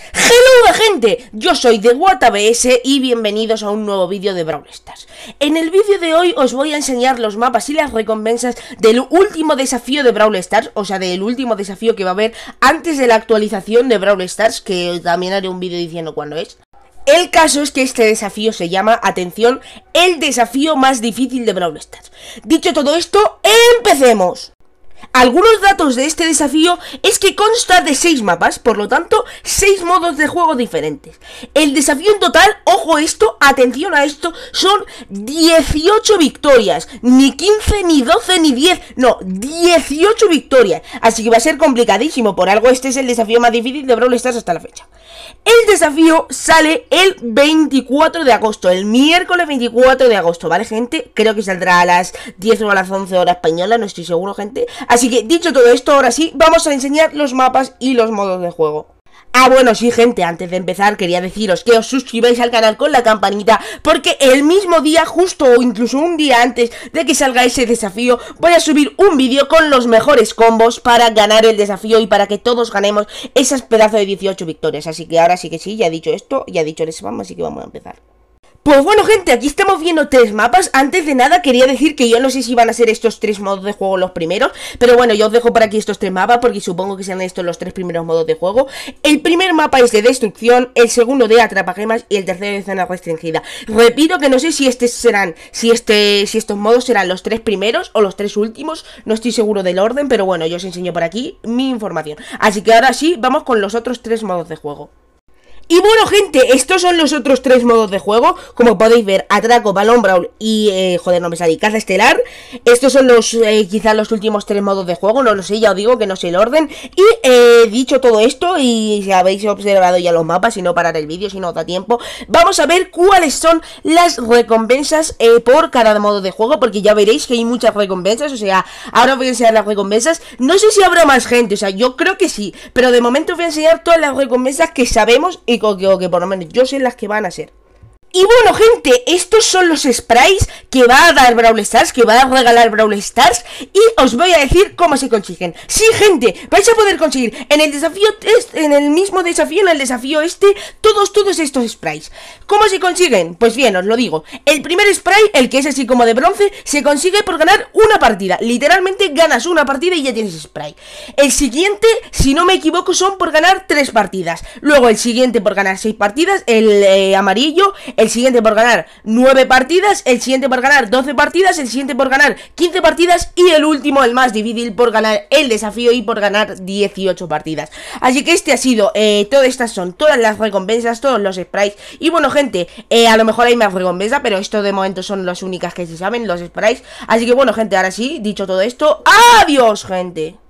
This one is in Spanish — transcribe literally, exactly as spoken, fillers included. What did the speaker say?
Hello gente, yo soy TheWhatABS y bienvenidos a un nuevo vídeo de Brawl Stars. En el vídeo de hoy os voy a enseñar los mapas y las recompensas del último desafío de Brawl Stars, o sea, del último desafío que va a haber antes de la actualización de Brawl Stars, que también haré un vídeo diciendo cuándo es. El caso es que este desafío se llama, atención, el desafío más difícil de Brawl Stars. Dicho todo esto, ¡empecemos! Algunos datos de este desafío es que consta de seis mapas, por lo tanto, seis modos de juego diferentes. El desafío en total, ojo esto, atención a esto, son dieciocho victorias, ni quince, ni doce, ni diez, no, dieciocho victorias. Así que va a ser complicadísimo, por algo este es el desafío más difícil de Brawl Stars hasta la fecha. El desafío sale el veinticuatro de agosto, el miércoles veinticuatro de agosto, ¿vale, gente? Creo que saldrá a las diez o a las once horas española, no estoy seguro, gente. Así que, dicho todo esto, ahora sí, vamos a enseñar los mapas y los modos de juego. Ah, bueno, sí, gente, antes de empezar quería deciros que os suscribáis al canal con la campanita, porque el mismo día, justo o incluso un día antes de que salga ese desafío, voy a subir un vídeo con los mejores combos para ganar el desafío y para que todos ganemos esas pedazos de dieciocho victorias. Así que ahora sí que sí, ya he dicho esto, ya he dicho el spam, así que vamos a empezar. Pues bueno, gente, aquí estamos viendo tres mapas. Antes de nada quería decir que yo no sé si van a ser estos tres modos de juego los primeros, pero bueno, yo os dejo por aquí estos tres mapas porque supongo que sean estos los tres primeros modos de juego. El primer mapa es de destrucción, el segundo de atrapagemas y el tercero de zona restringida. Repito que no sé si estos serán, si este, si estos modos serán los tres primeros o los tres últimos, no estoy seguro del orden, pero bueno, yo os enseño por aquí mi información. Así que ahora sí, vamos con los otros tres modos de juego. Y bueno, gente, estos son los otros tres modos de juego. Como podéis ver, Atraco, Balón Brawl y, eh, joder, no me sale, Caza Estelar. Estos son los, eh, quizás los últimos tres modos de juego, no lo sé, ya os digo que no sé el orden. Y, eh, dicho todo esto, y si habéis observado ya los mapas, si no parar el vídeo, si no os da tiempo, vamos a ver cuáles son las recompensas eh, por cada modo de juego, porque ya veréis que hay muchas recompensas, o sea, ahora os voy a enseñar las recompensas. No sé si habrá más gente, o sea, yo creo que sí, pero de momento os voy a enseñar todas las recompensas que sabemos y O que, o que por lo menos yo sé las que van a ser. Y bueno, gente, estos son los sprays que va a dar Brawl Stars, que va a regalar Brawl Stars, y os voy a decir cómo se consiguen. Sí, gente, vais a poder conseguir en el desafío, en el mismo desafío, en el desafío este, todos, todos estos sprays. ¿Cómo se consiguen? Pues bien, os lo digo. El primer spray, el que es así como de bronce, se consigue por ganar una partida. Literalmente ganas una partida y ya tienes spray. El siguiente, si no me equivoco, son por ganar tres partidas. Luego el siguiente por ganar seis partidas, el eh, amarillo, el El siguiente por ganar nueve partidas, el siguiente por ganar doce partidas, el siguiente por ganar quince partidas y el último, el más difícil, por ganar el desafío y por ganar dieciocho partidas. Así que este ha sido, eh, todas estas son todas las recompensas, todos los sprays. Y bueno, gente, eh, a lo mejor hay más recompensas, pero esto de momento son las únicas que se saben, los sprays. Así que bueno, gente, ahora sí, dicho todo esto, ¡adiós, gente!